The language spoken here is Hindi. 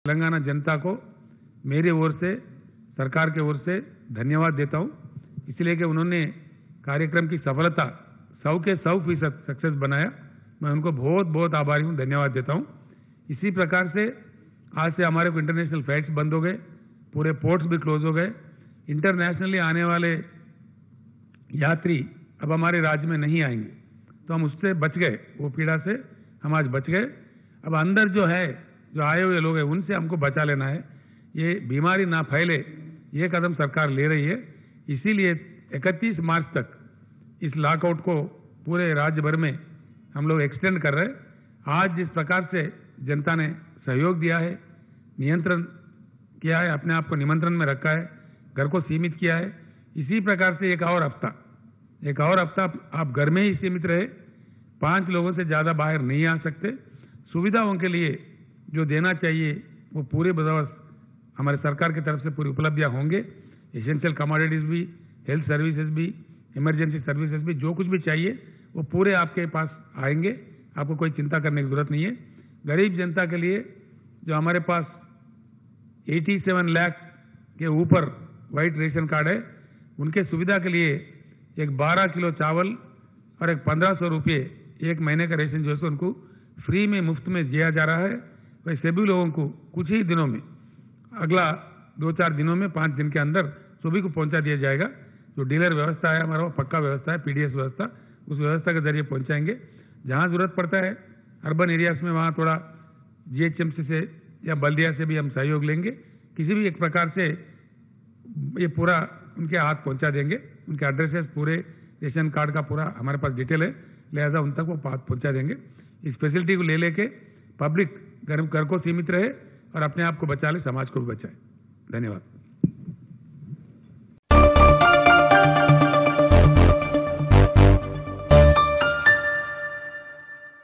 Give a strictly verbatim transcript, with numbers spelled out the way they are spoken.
तेलंगाना जनता को मेरी ओर से, सरकार के ओर से धन्यवाद देता हूं, इसलिए कि उन्होंने कार्यक्रम की सफलता सौ के सौ फीसद सक्सेस बनाया। मैं उनको बहुत बहुत आभारी हूं, धन्यवाद देता हूं। इसी प्रकार से आज से हमारे को इंटरनेशनल फ्लाइट्स बंद हो गए, पूरे पोर्ट्स भी क्लोज हो गए। इंटरनेशनली आने वाले यात्री अब हमारे राज्य में नहीं आएंगे, तो हम उससे बच गए, वो पीड़ा से हम आज बच गए। अब अंदर जो है, जो आए हुए लोग हैं, उनसे हमको बचा लेना है, ये बीमारी ना फैले, ये कदम सरकार ले रही है। इसीलिए इकतीस मार्च तक इस लॉकआउट को पूरे राज्य भर में हम लोग एक्सटेंड कर रहे हैं। आज जिस प्रकार से जनता ने सहयोग दिया है, नियंत्रण किया है, अपने आप को निमंत्रण में रखा है, घर को सीमित किया है, इसी प्रकार से एक और हफ्ता एक और हफ्ता आप घर में ही सीमित रहे, पांच लोगों से ज्यादा बाहर नहीं आ सकते। सुविधाओं के लिए जो देना चाहिए वो पूरे बंदोबस्त हमारे सरकार की तरफ से पूरी उपलब्धियां होंगे। एसेंशियल कमोडिटीज भी, हेल्थ सर्विसेज भी, इमरजेंसी सर्विसेज भी, जो कुछ भी चाहिए वो पूरे आपके पास आएंगे। आपको कोई चिंता करने की जरूरत नहीं है। गरीब जनता के लिए जो हमारे पास सत्तासी लाख के ऊपर व्हाइट रेशन कार्ड है, उनके सुविधा के लिए एक बारह किलो चावल और एक पंद्रह सौ रुपये एक महीने का रेशन जो है उनको फ्री में, मुफ्त में दिया जा रहा है। वही सभी लोगों को कुछ ही दिनों में, अगला दो चार दिनों में, पांच दिन के अंदर सभी को पहुंचा दिया जाएगा। जो डीलर व्यवस्था है हमारा, वो पक्का व्यवस्था है, पीडीएस व्यवस्था, उस व्यवस्था के जरिए पहुंचाएंगे। जहां जरूरत पड़ता है अर्बन एरियाज में, वहां थोड़ा जीएचएमसी से या बल्दिया से भी हम सहयोग लेंगे। किसी भी एक प्रकार से ये पूरा उनके हाथ पहुंचा देंगे। उनके एड्रेसेस, पूरे रेशन कार्ड का पूरा हमारे पास डिटेल है, लिहाजा उन तक वो बात पहुंचा देंगे। इस फैसिलिटी को ले लेके पब्लिक घर घर को सीमित रहे और अपने आप को बचा ले, समाज को भी बचाए। धन्यवाद।